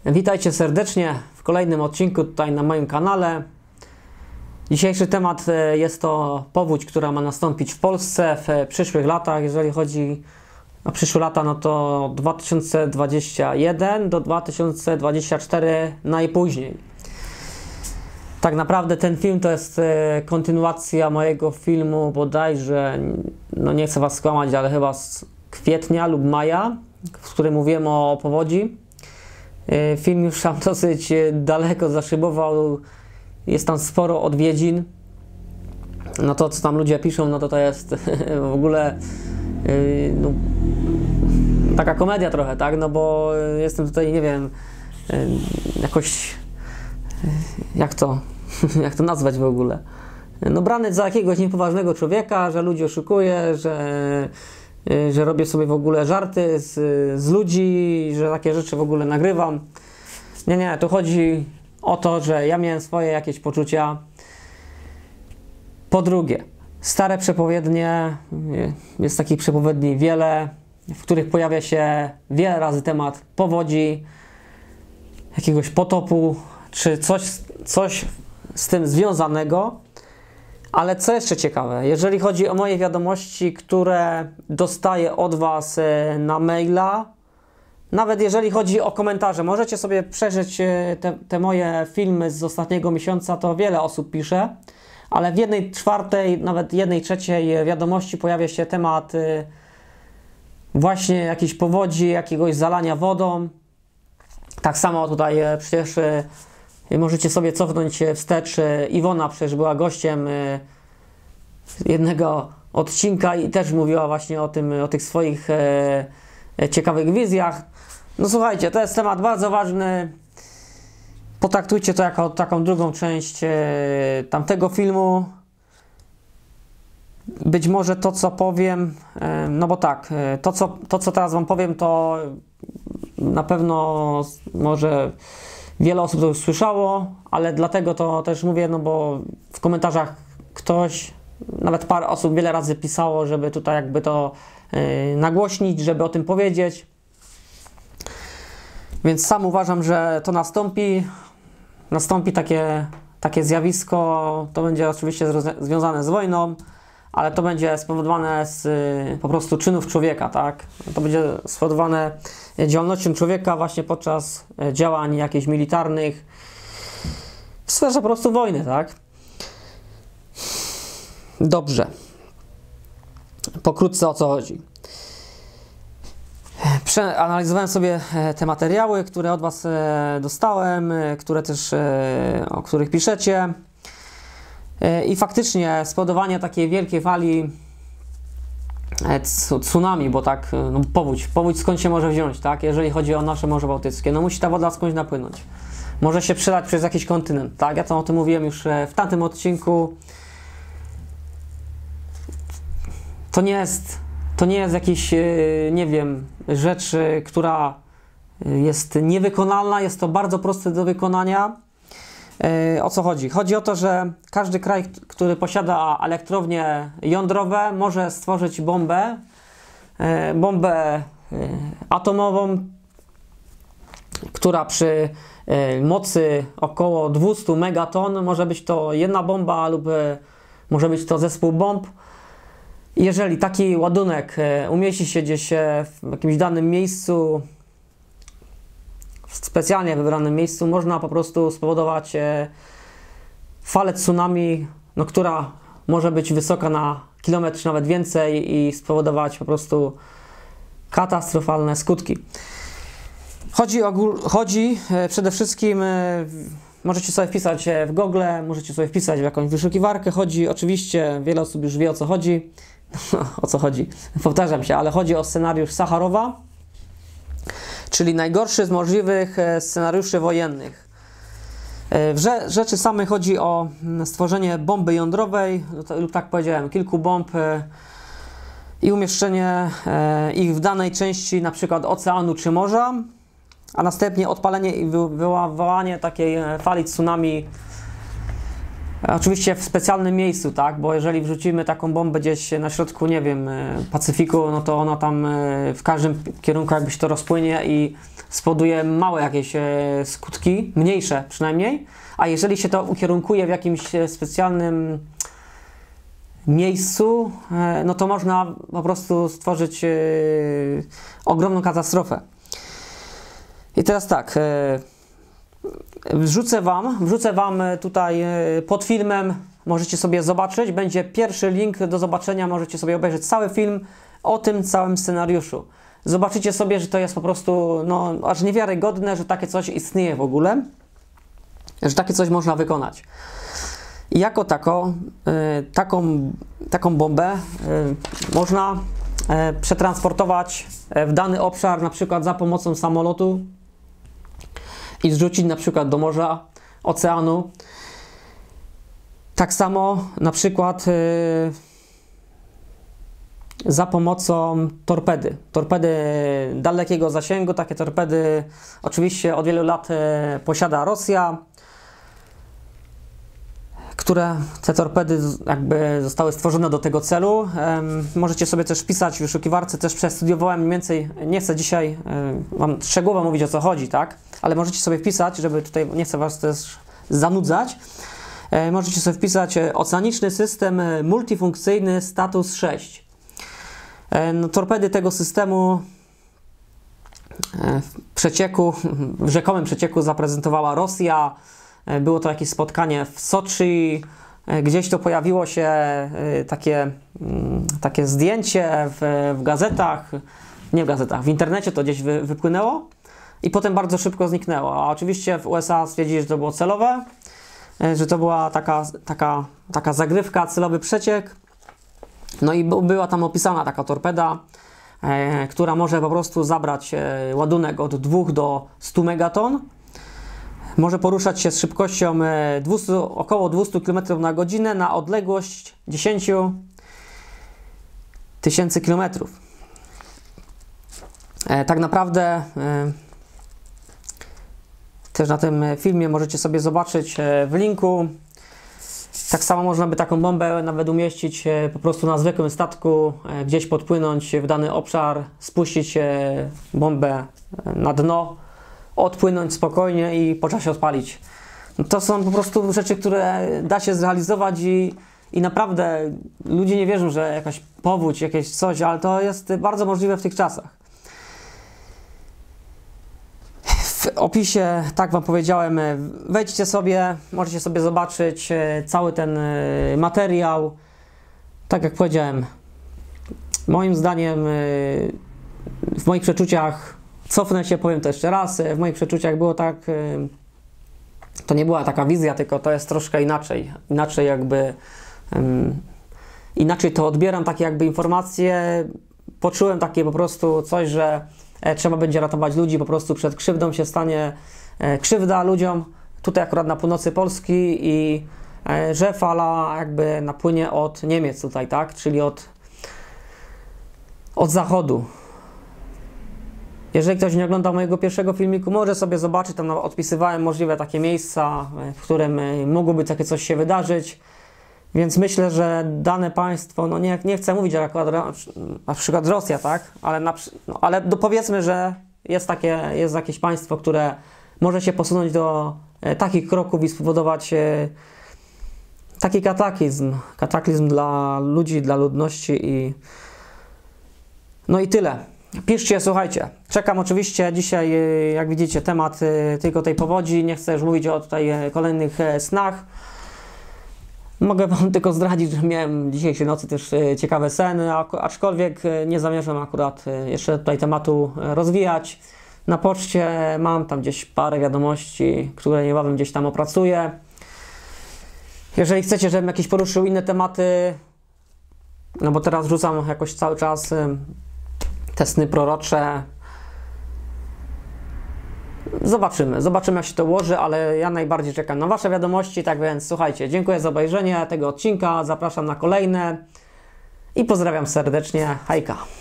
Witajcie serdecznie w kolejnym odcinku tutaj na moim kanale. Dzisiejszy temat jest to powódź, która ma nastąpić w Polsce w przyszłych latach. Jeżeli chodzi o przyszłe lata, no to 2021 do 2024 najpóźniej. Tak naprawdę ten film to jest kontynuacja mojego filmu bodajże, no nie chcę Was skłamać, ale chyba z kwietnia lub maja, w którym mówiłem o powodzi. Film już tam dosyć daleko zaszybował, jest tam sporo odwiedzin. No to co tam ludzie piszą, no to jest w ogóle no, taka komedia trochę, tak? No bo jestem tutaj, nie wiem, jakoś, jak to nazwać w ogóle? No brany za jakiegoś niepoważnego człowieka, że ludzi oszukuję, że robię sobie w ogóle żarty z ludzi, że takie rzeczy w ogóle nagrywam. Nie, tu chodzi o to, że ja miałem swoje jakieś poczucia. Po drugie, stare przepowiednie, jest takich przepowiedni wiele, w których pojawia się wiele razy temat powodzi, jakiegoś potopu, czy coś z tym związanego. Ale co jeszcze ciekawe, jeżeli chodzi o moje wiadomości, które dostaję od Was na maila, nawet jeżeli chodzi o komentarze, możecie sobie przejrzeć te moje filmy z ostatniego miesiąca, to wiele osób pisze, ale w 1/4, nawet 1/3 wiadomości pojawia się temat właśnie jakiejś powodzi, jakiegoś zalania wodą. Tak samo tutaj przecież możecie sobie cofnąć wstecz. Iwona przecież była gościem jednego odcinka i też mówiła właśnie o tych swoich ciekawych wizjach. No słuchajcie, to jest temat bardzo ważny. Potraktujcie to jako taką drugą część tamtego filmu. Być może to, co powiem, no bo tak, to co teraz Wam powiem, to na pewno może wiele osób to już słyszało, ale dlatego to też mówię, no bo w komentarzach ktoś, nawet parę osób wiele razy pisało, żeby tutaj jakby to nagłośnić, żeby o tym powiedzieć. Więc sam uważam, że to nastąpi takie zjawisko, to będzie oczywiście związane z wojną, ale to będzie spowodowane z po prostu czynów człowieka, tak? To będzie spowodowane działalnością człowieka właśnie podczas działań jakichś militarnych w sferze po prostu wojny, tak? Dobrze. Pokrótce o co chodzi. Przeanalizowałem sobie te materiały, które od Was dostałem, które też, o których piszecie. I faktycznie spowodowanie takiej wielkiej fali tsunami, bo tak, no powódź skąd się może wziąć, tak? Jeżeli chodzi o nasze Morze Bałtyckie, no musi ta woda skądś napłynąć. Może się przelać przez jakiś kontynent, tak? Ja o tym mówiłem już w tamtym odcinku. To nie jest jakiś, nie wiem, rzecz, która jest niewykonalna, jest to bardzo proste do wykonania. O co chodzi? Chodzi o to, że każdy kraj, który posiada elektrownie jądrowe, może stworzyć bombę atomową, która przy mocy około 200 megaton, może być to jedna bomba lub może być to zespół bomb. Jeżeli taki ładunek umieści się gdzieś w jakimś danym miejscu, w specjalnie wybranym miejscu, można po prostu spowodować falę tsunami, no, która może być wysoka na kilometr, nawet więcej i spowodować po prostu katastrofalne skutki. Chodzi przede wszystkim, możecie sobie wpisać w Google, możecie sobie wpisać w jakąś wyszukiwarkę. Chodzi oczywiście, wiele osób już wie o co chodzi. O co chodzi? Powtarzam się, ale chodzi o scenariusz Sacharowa, czyli najgorszy z możliwych scenariuszy wojennych. W rzeczy samej chodzi o stworzenie bomby jądrowej, lub tak powiedziałem, kilku bomb i umieszczenie ich w danej części na przykład oceanu czy morza, a następnie odpalenie i wywołanie takiej fali tsunami Oczywiście w specjalnym miejscu, tak? Bo jeżeli wrzucimy taką bombę gdzieś na środku, nie wiem, Pacyfiku, no to ona tam w każdym kierunku jakby się to rozpłynie i spowoduje małe jakieś skutki, mniejsze przynajmniej, a jeżeli się to ukierunkuje w jakimś specjalnym miejscu, no to można po prostu stworzyć ogromną katastrofę. I teraz tak, wrzucę wam tutaj pod filmem, możecie sobie zobaczyć, będzie pierwszy link do zobaczenia, możecie sobie obejrzeć cały film o tym całym scenariuszu. Zobaczycie sobie, że to jest po prostu, no, aż niewiarygodne, że takie coś istnieje w ogóle, że takie coś można wykonać. I jako taką bombę można przetransportować w dany obszar, na przykład za pomocą samolotu i zrzucić na przykład do morza, oceanu. Tak samo na przykład za pomocą torpedy. Torpedy dalekiego zasięgu, takie torpedy oczywiście od wielu lat posiada Rosja, które te torpedy jakby zostały stworzone do tego celu. Możecie sobie też wpisać w wyszukiwarce, też przestudiowałem mniej więcej, nie chcę dzisiaj wam szczegółowo mówić o co chodzi, tak? Ale możecie sobie wpisać, żeby tutaj, nie chcę was też zanudzać, możecie sobie wpisać oceaniczny system multifunkcyjny status 6. No, torpedy tego systemu w rzekomym przecieku zaprezentowała Rosja. Było to jakieś spotkanie w Soczi, gdzieś to pojawiło się takie zdjęcie w gazetach, nie w gazetach, w internecie to gdzieś wypłynęło i potem bardzo szybko zniknęło. A oczywiście w USA stwierdzili, że to było celowe, że to była taka zagrywka, celowy przeciek. No i była tam opisana taka torpeda, która może po prostu zabrać ładunek od 2 do 100 megaton. Może poruszać się z szybkością około 200 km na godzinę na odległość 10 tysięcy km. Tak naprawdę też na tym filmie możecie sobie zobaczyć w linku. Tak samo można by taką bombę nawet umieścić po prostu na zwykłym statku, gdzieś podpłynąć w dany obszar, spuścić bombę na dno, odpłynąć spokojnie i po czasie odpalić. To są po prostu rzeczy, które da się zrealizować i naprawdę ludzie nie wierzą, że jakaś powódź, jakieś coś, ale to jest bardzo możliwe w tych czasach. W opisie, tak wam powiedziałem, wejdźcie sobie, możecie sobie zobaczyć cały ten materiał. Tak jak powiedziałem, moim zdaniem, w moich przeczuciach, cofnę się, powiem to jeszcze raz, w moich przeczuciach było tak, to nie była taka wizja, tylko to jest troszkę inaczej jakby, inaczej to odbieram, takie jakby informacje, poczułem takie po prostu coś, że trzeba będzie ratować ludzi, po prostu przed krzywdą się stanie krzywda ludziom, tutaj akurat na północy Polski i że fala jakby napłynie od Niemiec tutaj, tak, czyli od zachodu. Jeżeli ktoś nie oglądał mojego pierwszego filmiku, może sobie zobaczyć, tam odpisywałem możliwe takie miejsca, w którym mogłoby takie coś się wydarzyć. Więc myślę, że dane państwo, no nie chcę mówić, że akurat na przykład Rosja, tak? Ale powiedzmy, że jest jakieś państwo, które może się posunąć do takich kroków i spowodować taki kataklizm dla ludzi, dla ludności no i tyle. Piszcie, słuchajcie. Czekam oczywiście dzisiaj, jak widzicie, temat tylko tej powodzi. Nie chcę już mówić o tutaj kolejnych snach. Mogę wam tylko zdradzić, że miałem dzisiejszej nocy też ciekawe sny, aczkolwiek nie zamierzam akurat jeszcze tutaj tematu rozwijać. Na poczcie mam tam gdzieś parę wiadomości, które niebawem gdzieś tam opracuję. Jeżeli chcecie, żebym jakieś poruszył inne tematy, no bo teraz rzucam jakoś cały czas te sny prorocze. Zobaczymy jak się to ułoży, ale ja najbardziej czekam na wasze wiadomości, tak więc słuchajcie, dziękuję za obejrzenie tego odcinka, zapraszam na kolejne i pozdrawiam serdecznie, hejka!